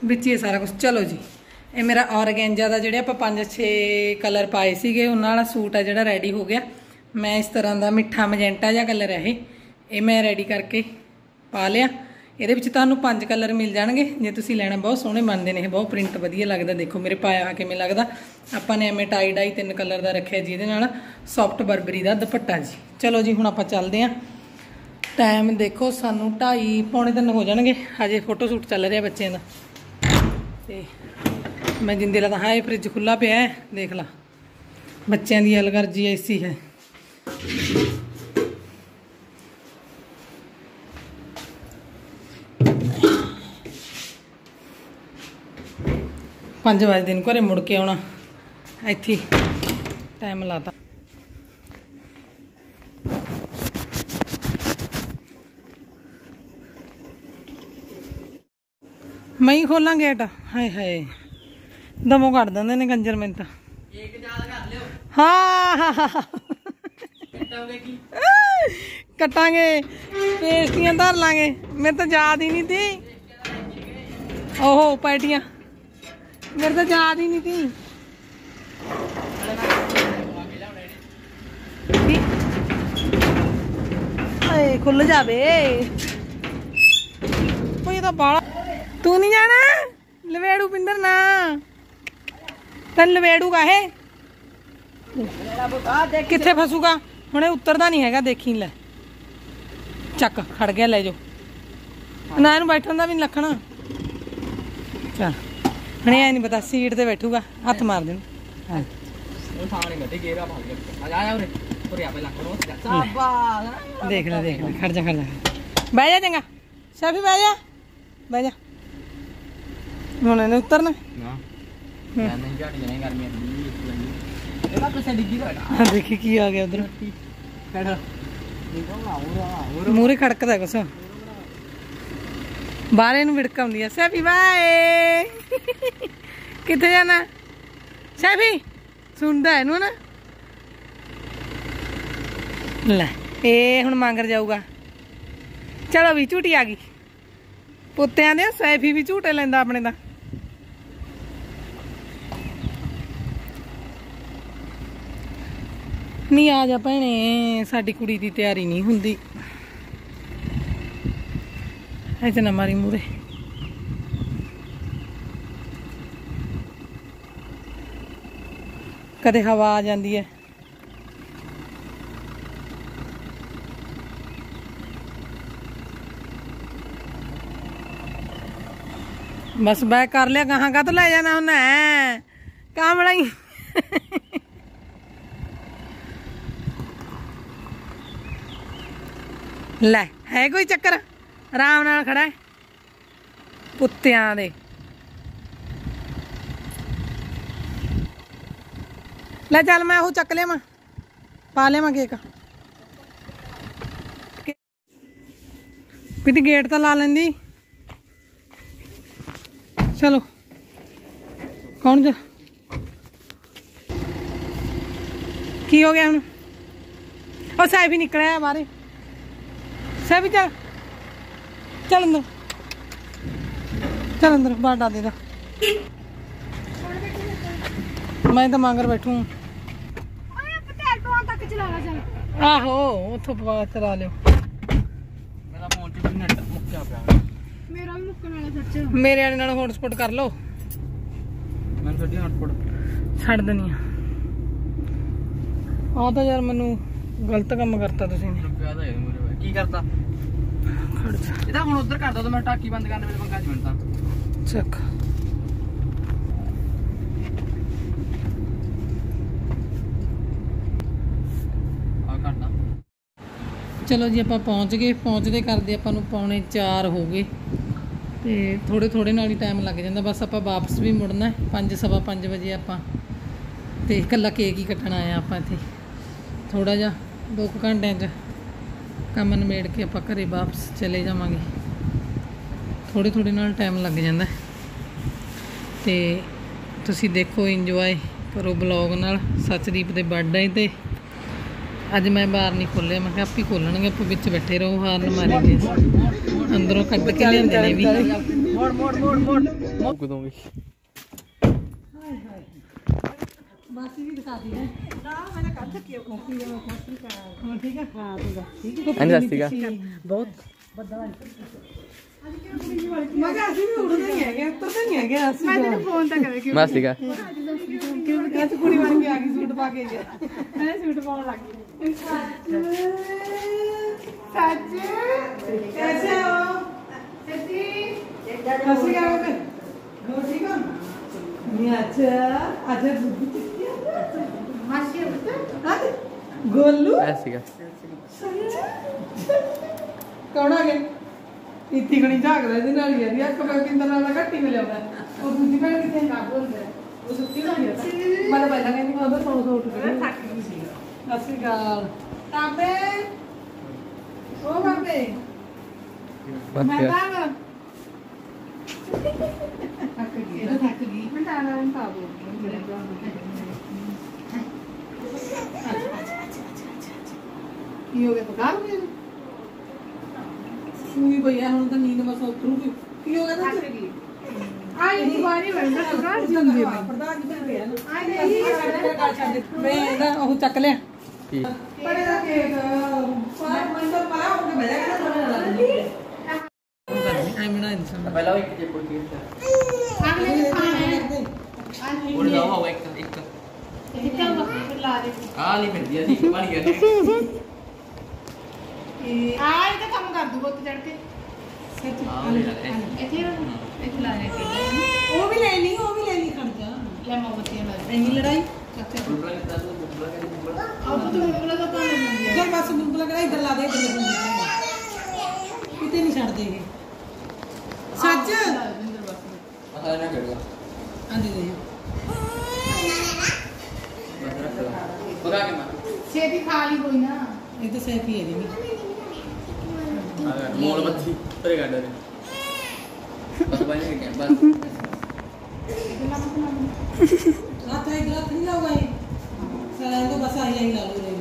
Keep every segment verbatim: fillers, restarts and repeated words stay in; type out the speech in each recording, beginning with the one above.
ਵਿੱਚ ਹੀ ਸਾरा कुछ। चलो जी ये मेरा ऑर्गेंजा का जोड़े आप पाँच छे कलर पाए थे उन्होंने सूट है जोड़ा रेडी हो गया। मैं इस तरह का मिठा मजेंटा जहा कलर है ये मैं रेडी करके पा लिया। ये तुहानू पांच कलर मिल जाएंगे जे तुसीं लैना। बहुत सोहने बनते हैं, बहुत प्रिंट वधिया लगता। देखो मेरे पाया किवें लगदा। आपां ने एवें टाई डाई तीन कलर का रखा जिहदे नाल सॉफ्ट बरबरी का दुपट्टा जी। चलो जी हुण आपां चलदे हां। टाइम देखो सानू ढाई पौने तीन हो जाएंगे। हजे फोटो शूट चल रहा बच्चों का। तो मैं जिंदे ला हाँ फ्रिज खुला पिया है, देख ला बच्चों की अलर्जी ऐसी है। पाँच बजे दिन घरे मुड़ के आना, इत्थे टाइम लाता। मैं ही खोला गेट। हाय हाय दमों कट देंगे ने कंजर में। हाँ हाँ हाँ कटांगे पेस्टियां धर लांगे। मेरे तो याद ही नहीं थी। ओहो पैटियां मेरे तो याद ही नहीं थी। खुल जावे कोई तो बाला। तू नहीं जाना लवेड़ू पिंदर ना तेन लवेड़ू का है किथे फसूगा हुणे उतरदा नहीं हैगा। देखी ले चक खड़ गया ले जाओ ना इनू बैठन का भी नहीं लखना। चल हुणे ऐ नहीं पता सीट ते बैठूगा हथ मार देन। देख ले देख ले खड़ जा खड़ जा बह जा चंगा शैफी बह जा बह जा। हुण इन्हें उतरना देखी की आ गया उधर मूहरे खड़कदा कुछ बाहर इन विड़क आउंदी है। सैफी बाय किथे जाना सैफी सुनदा है इनू ना। ले ए हुण मांगर जाऊगा। चलो भी झूठी आ गई पुत्तियां दे। सैफी भी झूटे लैंदा अपने दा। नहीं आ जा भैने साडी कुड़ी दी तैयारी नहीं हुंदी। ऐसे ना मारी मूरे कदे हवा आ जाती है। बस बैक कर लिया कहाँ का तो ले जाना उन्हें कहाँ बनाई। ले है कोई चक्कर आराम नाल खड़ा है कुत्तियां दे। ले चल मैं वो चक लिया पा लिया केक पिटी गेट तो ला लेंदी। चलो कौन जा की हो गया हूँ और साहब ही निकले हमारे साहब चल चल अंदर चल अंदर बाहर डाल देगा। मैं तो मांगर बैठू आहो उतो चला लियो। मेरे वाले नाल हॉटस्पॉट कर लो छड़ देनी आ तो यार मैनू गलत काम करता तुसीं की करता ਇਹਦਾ ਹੁਣ ਉਧਰ ਕਰ ਦੋ ਤਾਂ ਮੈਂ ਟਾਕੀ ਬੰਦ ਕਰਨ ਵੇਲੇ ਪੰਗਾ ਜਿਵੇਂ ਤਾਂ ਚੱਕ ਆ ਕਰਦਾ। ਚਲੋ ਜੀ ਆਪਾਂ ਪਹੁੰਚ ਗਏ। ਪਹੁੰਚਦੇ ਕਰਦੇ ਆਪਾਂ ਨੂੰ ਪੌਣੇ ਚਾਰ ਹੋ ਗਏ ਤੇ ਥੋੜੇ ਥੋੜੇ ਨਾਲ ਹੀ ਟਾਈਮ ਲੱਗ ਜਾਂਦਾ। ਬਸ ਆਪਾਂ ਵਾਪਸ ਵੀ ਮੁੜਨਾ ਪੰਜ ਸਵਾ ਪੰਜ ਵਜੇ ਆਪਾਂ ਤੇ ਇਕੱਲਾ ਕੇਕ ਹੀ ਕੱਟਣਾ ਆਇਆ ਆਪਾਂ ਇੱਥੇ ਥੋੜਾ ਜਿਹਾ ਦੋ ਕੁ ਘੰਟਿਆਂ 'ਚ ਕੰਮ ਨਿਬੇੜ ਕੇ ਆਪਾਂ ਘਰੇ ਵਾਪਸ ਚਲੇ ਜਾਵਾਂਗੇ। ਥੋੜੇ ਥੋੜੇ ਨਾਲ ਟਾਈਮ ਲੱਗ ਜਾਂਦਾ ਤੇ ਤੁਸੀਂ ਦੇਖੋ ਇੰਜੋਏ ਕਰੋ ਬਲੌਗ ਨਾਲ। ਸੱਚਦੀਪ ਦੇ ਬਰਥਡੇ ਤੇ ਅੱਜ ਮੈਂ ਬਾਹਰ ਨਹੀਂ ਖੋਲਿਆ ਮੈਂ ਕਿਹਾ ਆਪੇ ਖੋਲਣਗੇ ਆਪਾਂ ਵਿੱਚ ਬੈਠੇ ਰਹੋ ਹਾਰਨ ਮਾਰੀ ਗਏ ਅੰਦਰੋਂ ਕੱਢ ਕੇ ਲਿਆਂਦੇ ਨੇ ਵੀ। मोड़ मोड़ मोड़ मोड़ कूदूंगी। मासी भी दिखा दी है ना मैंने कहा था कि कॉफी है कॉफी का हां ठीक है हां ठीक है अंजस्ती का बहुत बड़ा मगर ਅਸੀਂ ਵੀ ਉੜਦੇ ਨਹੀਂ ਹੈਗੇ ਉੱਤਰਦੇ ਨਹੀਂ ਹੈਗੇ ਅਸੀਂ ਮੈਂ ਤੈਨੂੰ ਫੋਨ ਤਾਂ ਕਰੇ ਕਿਉਂ मासी का ਕਿਉਂਕਿ ਅੱਜ ਕੁੜੀ ਬਣ ਕੇ ਆ ਗਈ ਸੂਟ ਪਾ ਕੇ ਮੈਂ ਸੂਟ ਪਾਉਣ ਲੱਗ ਗਈ ਸੱਚ कैसे हो सच्ची कैसे क्या हो गए हो ठीक हो नहीं अच्छा अच्छा मासी बता गोलू ऐसी का कौन आ गए इतनी घनी झाकदा ਇਹਦੇ ਨਾਲ ਹੀ ਆ ਦੀ ਅੱਖ ਮੈਂ ਕਿੰਦਰ ਨਾਲ ਘੱਟੀ ਮਿਲਿਆ ਮੈਂ ਉਹ ਦੂਜੀ ਭੈਣ ਕਿੱਥੇ ਨਾ ਬੋਲਦਾ ਉਹ ਸੁੱਤੀ ਹੋਈ ਆ ਮੈਂ ਤਾਂ ਪਹਿਲਾਂ ਕਹਿੰਦੀ ਮੈਂ ਉਹਦਾ ਸੌ ਸੌ ਉੱਠ ਗਈ ਥੱਕ ਗਈ ਸੀ ਅਸੀਂ ਗਾਲ ਤਾਬੇ ਉਹ ਬਾਬੇ ਮੈਂ ਤਾਂ ਥੱਕ ਗਈ ਇਹ ਥੱਕ ਗਈ ਮੈਂ ਤਾਂ ਨਾ ਪਾ ਬੋ ਕੀ ਹੋ ਗਿਆ ਪਕਾ ਗਈ ਸੂਈ ਭਈਆ ਹੁਣ ਤਾਂ ਨੀਂਦ ਬਸ ਉਤਰੂਗੀ ਕੀ ਹੋ ਗਿਆ ਤਾਂ ਆਈ ਦੁਬਾਰੀ ਵੰਡਾ ਪ੍ਰਧਾਨ ਜੀ ਹੁੰਦੇ ਆ ਪ੍ਰਧਾਨ ਜੀ ਤੇ ਆ ਆਈ ਨਹੀਂ ਮੈਂ ਇਹਦਾ ਉਹ ਚੱਕ ਲਿਆ ਕੀ ਬੜੇ ਦਾ ਕੇਕ ਪਰ ਮੈਂ ਤਾਂ ਪਾ ਉਹ ਤੇ ਬੈਠਾ ਕਿ ਥੋੜਾ ਲਾ ਦੇ ਆਈ ਮਨਾ ਇਨਸਾਨ ਪਹਿਲਾਂ ਇੱਕ ਜੇ ਕੋਈ ਕੀ ਅਗਲੇ ਖਾਣਾ ਹੈ ਉਹ ਲਾਵਾ ਇੱਕ ਇੱਕ ਇੱਥੇ ਵਕਤ ਲਾ ਦੇ ਆ ਨਹੀਂ ਮਿਲਦੀ ਅਸੀਂ ਬਣ ਗਿਆ ਆ ਇਹਦਾ ਕੰਮ ਕਰ ਦੂ ਉੱਤੇ ਚੜ ਕੇ ਸੱਚ ਆ ਲੈ ਲੈ ਇੱਥੇ ਇੱਥੇ ਲਾ ਦੇ ਉਹ ਵੀ ਲੈ ਲਈ ਉਹ ਵੀ ਲੈ ਲਈ ਖੜ ਜਾ ਲੈ ਮੋਮਬੱਤੀਆਂ ਲਾ ਦੇ ਇੰਨੀ ਲੜਾਈ ਅੱਛਾ ਬੁਲਬੁਲਾ ਕਿਤਾ ਤੂੰ ਬੁਲਬੁਲਾ ਕਿਤੇ ਬੁਲਬੁਲਾ ਆਪ ਤੋਂ ਬੁਲਾ ਤਾਂ ਪਾਣੀ ਮੰਗੀ ਚੱਲ ਬਸ ਬੁਲਬੁਲਾ ਕਰਾ ਇੱਧਰ ਲਾ ਦੇ ਇੱਧਰ ਕਿਤੇ ਨਹੀਂ ਛੱਡਦੇ ਇਹ ਸੱਚ ਮਸਾ ਨਾ ਕਰੇਗਾ ਆਂਦੇ ਦੇ ਬਸ ਰੱਖ ਲਾ ਪਕਾ ਕੇ ਮਾਰ ਛੇਤੀ ਖਾ ਲਈ ਕੋਈ ਨਾ ਇਹ ਤਾਂ ਸੈਫੀ ਹੈ ਜੀ ਅਗਰ ਮੋੜ ਬੱਤੀ ਤੇਰੇ ਗਾੜੇ ਨੇ ਬਸ ਬਾਈ ਨੇ ਕਿਹਾ ਬਸ ਰਾਤ ਆਈ ਰਾਤ ਨਹੀਂ ਲਾਉਗਾ ਇਹ ਸਾਰਾ ਇਹਨੂੰ ਬਸ ਆਈ ਆਈ ਲਾ ਲਓ ਰੇ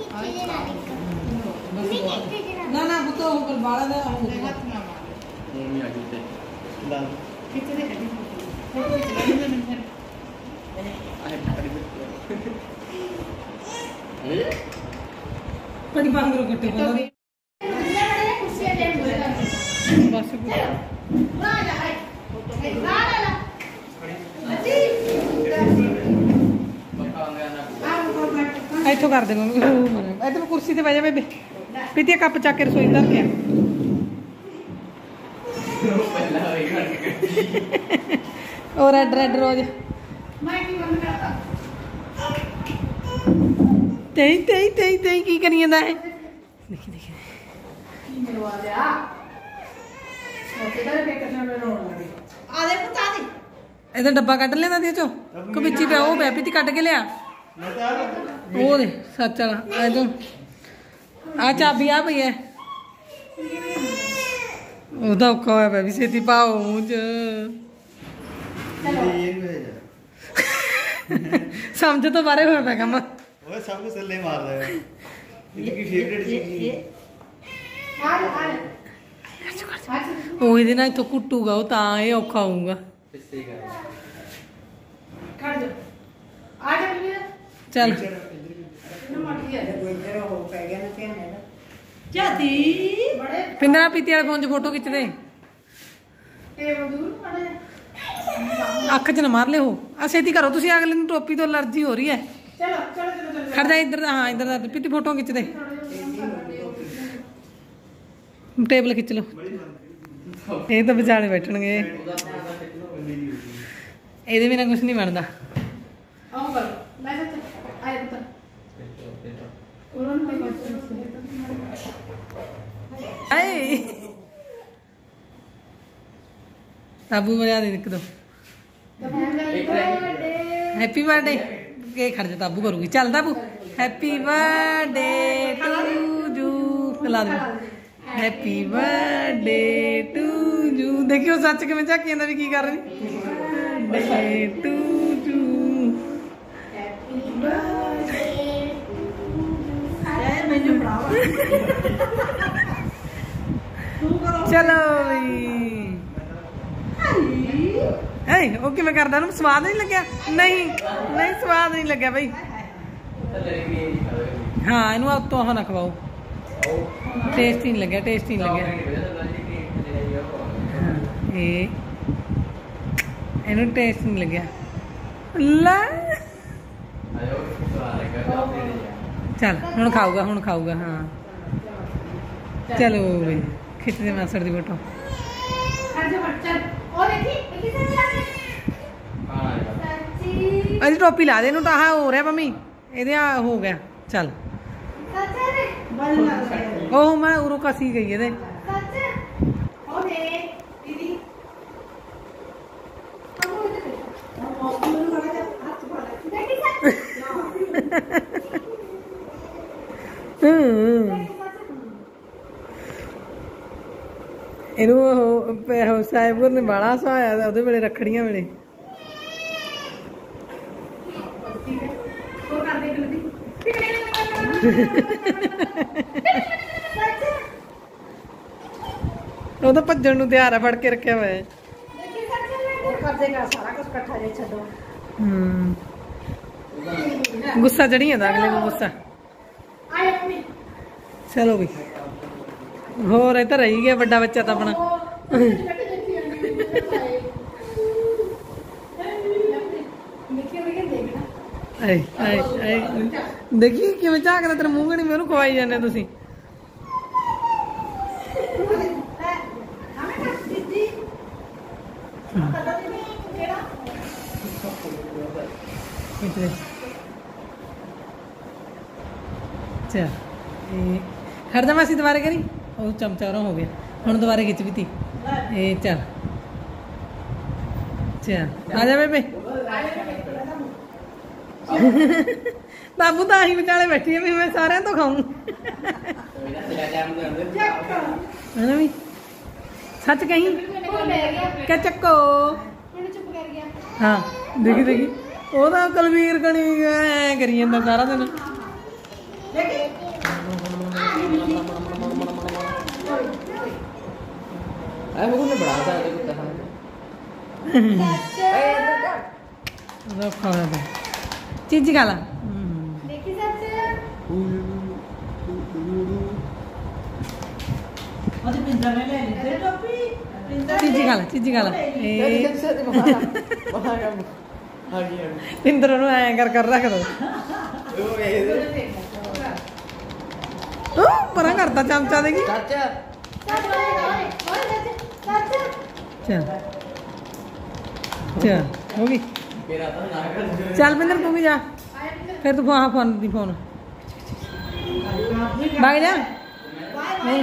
ਨਾ ਨਾ ਬੁੱਤੋ ਉਂਗਲ ਬਾਲਾ ਦਾ ਹੱਥ ਨਾ ਮਾਰ ਮੋੜ ਨਹੀਂ ਆ ਗਈ ਤੇ ਲਾ ਕਿੱਥੇ ਦੇ ਕੱਢੀ ਫੋਟੋ ਖਿੱਚ ਲੈ ਮੈਨੂੰ ਫਿਰ ਆਏ ਕਰੀ ਇਹ ਪੜੀ ਬੰਦ ਕਰੋ ਕੱਟੇ ਬੰਦ ਕੁਰਸੀਆਂ ਦੇ ਬਸ ਲਾ ਜਾ ਹਾਈ ਲਾ ਲਾ ਲਾ ਅੱਜੀ ਪੱਕਾ ਆ ਗਿਆ ਨਾ ਇੱਥੋਂ ਕਰ ਦੇ ਮੰਮੀ ਇੱਥੇ ਕੁਰਸੀ ਤੇ ਬਹਿ ਜਾ ਬੇਬੇ ਪੀਤੀ ਕੱਪ ਚੱਕ ਕੇ ਰਸੋਈ ਧਰ ਕੇ ਪਹਿਲਾਂ ਹੋਈ ਘੜ ਕੇ ਉਹ ਰੈਡ ਰੈਡ ਰੋਜ਼ ਮੈਂ ਕੀ ਬੰਦ ਕਰਤਾ ਤੇਈ ਤੇਈ ਤੇਈ ਤੇਈ ਕੀ ਕਰੀ ਜਾਂਦਾ ਹੈ ਦੇਖੀ ਦੇਖੀ ਕੀ ਮਰਵਾ ਲਿਆ ਉਹਦੇ ਦਾ ਬੇਕਰ ਨਾਲ ਰੋਣ ਲੱਗੇ ਆ ਦੇ ਪੁੱਤਾ ਦੀ ਇਹਦਾ ਡੱਬਾ ਕੱਢ ਲੈਂਦਾ ਦੇ ਚੋ ਕਬਿੱਚੀ ਪਿਆ ਉਹ ਪਿਆ ਪੀਤੀ ਕੱਢ ਕੇ ਲਿਆ ਉਹ ਦੇ ਸੱਚ ਵਾਲਾ ਆ ਜੋ ਆ ਚਾਬੀ ਆ ਪਈ ਹੈ ਉਹਦਾ ਔਖਾ ਹੋਇਆ ਪਿਆ ਵੀ ਛੇਤੀ ਪਾਓ ਮੂੰਹ ਚ ਸਮਝ ਤੋਂ ਬਾਰੇ ਹੋਇਆ ਪਿਆ ਕੰਮ ओए सब कुछ सल्ले मार रहा है इनकी फेवरेट चीज ਆ ਲੈ ਆ ਲੈ ਉਹ ਇਹਦੇ ਨਾਲ ਇੱਥੋਂ ਕੁੱਟੂਗਾ ਉਹ ਤਾਂ ਇਹ ਔਖਾ ਹੋਊਗਾ ਪਿੱਛੇ ਕਰ ਖੜ ਜਾ ਆ ਜਾ ਵੀਰ ਚੱਲ ਇਹਨੂੰ ਮੱਟ ਗਿਆ ਜਾਤੀ ਬੜੇ ਪਿੰਦਰਾ ਪੀਤੀ ਵਾਲੇ ਫੋਨ 'ਚ ਫੋਟੋ ਖਿੱਚਦੇ ਟੇਬਲ ਦੂਰ ਮੜੇ ਅੱਖ 'ਚ ਨਾ ਮਾਰ ਲਿਓ ਆ ਛੇਤੀ ਕਰੋ ਤੁਸੀਂ ਅਗਲੇ ਨੂੰ ਟੋਪੀ ਤੋਂ ਅਲਰਜੀ ਹੋ ਰਹੀ ਹੈ ਚਲੋ ਚਲੋ ਚਲੋ ਚਲੋ ਖੜ ਜਾ ਇੱਧਰ ਹਾਂ ਇੱਧਰ ਦਾ ਪੀਤੀ ਫੋਟੋ ਖਿੱਚਦੇ ਟੇਬਲ ਖਿੱਚ ਲਓ ਇਹ ਤਾਂ ਵਿਚਾਲੇ ਬੈਠਣਗੇ ਇਹਦੇ ਬਿਨਾਂ ਕੁਝ ਨਹੀਂ ਬਣਦਾ ਆਉਂ ਕਰ ਲੈ ਜਾ ਆਏ ਪੁੱਤ ਉਹਨਾਂ ਨੂੰ ਕੋਈ ਹਾਏ ਤਾਬੂ ਮਰਿਆ ਦੇ ਇੱਕ ਦੋ ਹੈਪੀ ਬਰਥਡੇ ਕੇ ਖੜ ਜਾ ਤਾਬੂ ਕਰੂਗੀ ਚੱਲ ਤਾਬੂ ਹੈਪੀ ਬਰਥਡੇ ਟੂ ਯੂ ਖਿਲਾ ਦੇ ਹੈਪੀ ਬਰਥਡੇ ਟੂ ਯੂ ਦੇਖਿਓ ਸੱਚ ਕਿਵੇਂ ਝਾਕੀ ਜਾਂਦਾ ਵੀ ਕੀ ਕਰ ਰਹੀ birthday to you happy birthday ਆਏ ਮੈਨੂੰ ਬੜਾਵਾ ਚਲੋ ਵੀ ਐ ਉਹ ਕਿਵੇਂ ਕਰਦਾ ਉਹਨੂੰ ਸਵਾਦ ਨਹੀਂ ਲੱਗਿਆ ਨਹੀਂ ਨਹੀਂ ਸਵਾਦ ਨਹੀਂ ਲੱਗਿਆ ਬਈ ਹਾਂ ਇਹਨੂੰ ਉੱਤੋਂ ਉਹ ਨਾ ਖਵਾਓ ਟੇਸਟ ਨਹੀਂ ਲੱਗਿਆ ਟੇਸਟ ਨਹੀਂ ਲੱਗਿਆ ਇਹ ਇਹਨੂੰ ਟੇਸਟ ਨਹੀਂ ਲੱਗਿਆ ਲੈ ਚੱਲ ਹੁਣ ਖਾਊਗਾ ਹੁਣ ਖਾਊਗਾ ਹਾਂ ਚਲੋ ਬਈ ਖਿੱਚਦੇ ਮਾਸੜ ਦੀ ਫੋਟੋ ਅਜੀ ਟੋਪੀ ਲਾ ਦੇ ਇਹਨੂੰ ਤਾਂ ਆਹ ਹੋ ਰਿਹਾ ਮੰਮੀ ਇਹਦੇ ਆ ਹੋ ਗਿਆ ਚੱਲ ਉਹ ਮੈਂ ਉਰੋਂ ਕਸੀ ਗਈ ਇਹਦੇ ਇਹਨੂੰ ਉਹ ਸਾਹਿਬੁਰ ਨੇ ਬਾਲਾ ਸਹਾਇਆ ਉਹਦੇ ਵੇਲੇ ਰੱਖੜੀਆਂ ਵੇਲੇ ਉਹ ਤਾਂ ਭੱਜਣ ਨੂੰ ਤਿਆਰ ਆ ਫੜ ਕੇ ਰੱਖਿਆ ਹੋਇਆ ਹੈ ਹਮ ਗੁੱਸਾ ਚੜੀ ਜਾਂਦਾ ਅਗਲੇ ਨੂੰ ਗੁੱਸਾ ਚਲੋ ਵੀ ਹੋਰ ਇਹ ਤਾਂ ਰਹੀ ਗਿਆ ਵੱਡਾ ਬੱਚਾ ਤਾਂ ਆਪਣਾ ਆਏ ਆਏ ਆਏ ਦੇਖੀ ਕਿਵੇਂ ਝਾਕਦਾ ਤੇਰਾ ਮੂੰਹ ਗਣੀ ਮੈਨੂੰ ਖਵਾਈ ਜਾਂਦੇ ਤੁਸੀਂ खड़ जा मासी दोबारा करी ਉਹ ਚਮਚਾ ਰੋ ਹੋ ਗਿਆ ਹੁਣ ਦੁਬਾਰਾ ਖਿੱਚ ਵੀ ਤੀ ਇਹ ਚੱਲ ਚੱਲ ਆ ਜਾ ਬੇਬੇ ਬਾਬੂ ਤਾਂ ਆਹੀ ਵਿਚਾਲੇ ਬੈਠੀ ਹੈ ਵੀ ਮੈਂ ਸਾਰਿਆਂ ਤੋਂ ਖਾਊਂ ਹੈ ਵੀ ਸੱਚ ਕਹੀਂ ਕਿ ਚੱਕੋ ਹਾਂ ਦੇਖੀ ਦੇਖੀ ਉਹਦਾ ਕਲਵੀਰ ਕਣੀ ਐ ਕਰੀ ਜਾਂਦਾ ਸਾਰਾ ਦਿਨ I will go to Braza. चीजी खा ला चीजी खा ला चीजी खा ला इंद्र नु ऐ कर कर रख दो परा करता चमचा देगी चल चल होगी चल पिंदर तू भी जा फिर तू वहाँ फोन दी फोन भाग जा नहीं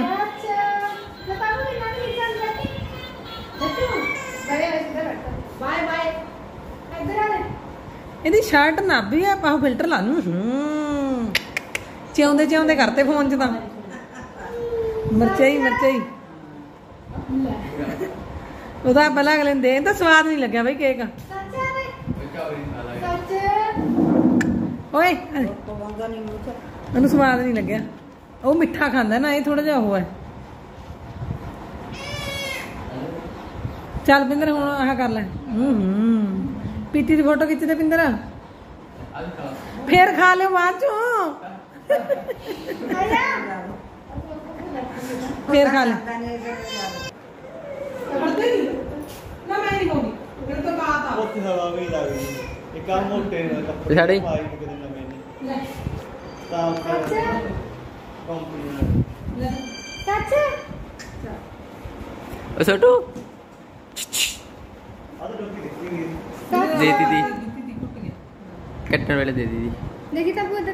ਇਹਦੀ ਸ਼ਰਟ ਨਾਭੀ ਆ ਪਾਹ ਫਿਲਟਰ ਲਾ ਨੂੰ ਚਿਉਂਦੇ ਚਿਉਂਦੇ ਕਰਤੇ ਫੋਨ ਚ ਤਾਂ ਮਿਰਚਾਂ ਹੀ ਮਿਰਚਾਂ ਹੀ ਉਹਦਾ ਪਹਿਲਾਂ ਅਗਲੇ ਨੂੰ ਦੇ ਤਾਂ ਸਵਾਦ ਨਹੀਂ ਲੱਗਿਆ ਬਈ ਕੇਕ ਓਏ ਉਹਨੂੰ ਸਵਾਦ ਨਹੀਂ ਲੱਗਿਆ ਉਹ ਮਿੱਠਾ ਖਾਂਦਾ ਨਾ ਇਹ ਥੋੜਾ ਜਿਹਾ ਉਹ ਹੈ ਚੱਲ ਪਿੰਦਰ ਹੁਣ ਆਹ ਕਰ ਲੈ ਹੂੰ ਹੂੰ ਪੀਤੀ ਦੀ ਫੋਟੋ ਖਿੱਚਦੇ ਪਿੰਦਰ ਫੇਰ ਖਾ ਲਿਓ ਬਾਅਦ ਚੋਂ ਫੇਰ ਖਾ ਲੈ ਨਾ ਮੈਂ ਨਹੀਂ ਹੋਗੀ ਮੇਰੇ ਤੋਂ ਬਾਤ ਆ ਉੱਥੇ ਹਵਾ ਵੀ ਲੱਗ ਗਈ ਇਹ ਕੰਮ ਮੋਟੇ ਨੇ ਕੱਪੜੇ ਸਾਡੀ ਪਾਈ ਕਿਤੇ ਨਵੇਂ ਨੇ ਲੈ ਤਾਂ ਕੰਪਨੀ ਲੈ ਸੱਚ ओ छोटू ਆਹ ਟੋਪੀ ਕਿੱਥੇ ਗਈ दे दी थी कट्टन वाले दे दी थी देखी तब उधर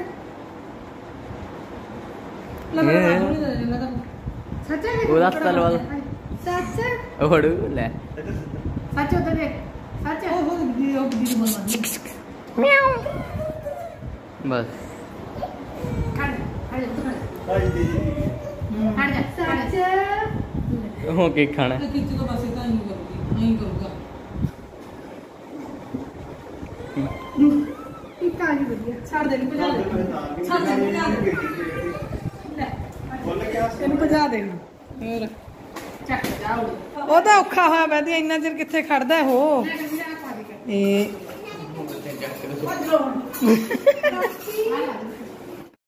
सच है वो रास्ता वाला सच ओड़ू ले सच उधर देख सच है ਉਹ ਦੀ ਉਹ ਦੀ ਬੋਲਣਾ म्याऊ बस खड़ खड़ जा ਭਾਈ ਦੀ खड़ जा सच हो के खाना ਤੇ ਕਿੱਥੇ ਤੋਂ ਪਾਸੇ ਤਾਂ ਨਹੀਂ ਕਰੂਗੀ ਨਹੀਂ ਕਰੂਗਾ इतना ही बढ़िया ਛੱਡ ਦੇ ਇਹਨੂੰ ਭਜਾ ਦੇ ਛੱਡ ਦੇ ਭਜਾ ਦੇ ਲੈ ਬੋਲ ਕਿਆ ਇਹਨੂੰ ਭਜਾ ਦੇ ਹੋਰ चक जाओ ਉਹ ਤਾਂ ਔਖਾ ਹੋਇਆ ਬੈਦੀ ਇੰਨਾ ਚਿਰ ਕਿੱਥੇ ਖੜਦਾ ਉਹ ਇਹ ਭੱਜ ਲਓ ਹੁਣ।